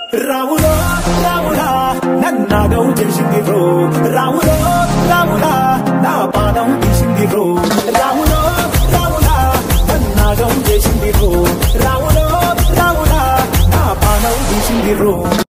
రాములో రాములా నన్నాగం చేసింది రో రాములో రాములా నా పాదం తీసింది రో రాములో రాములా నన్నాగం చేసింది రో రాములో రాములా నా పాదం తీసింది రో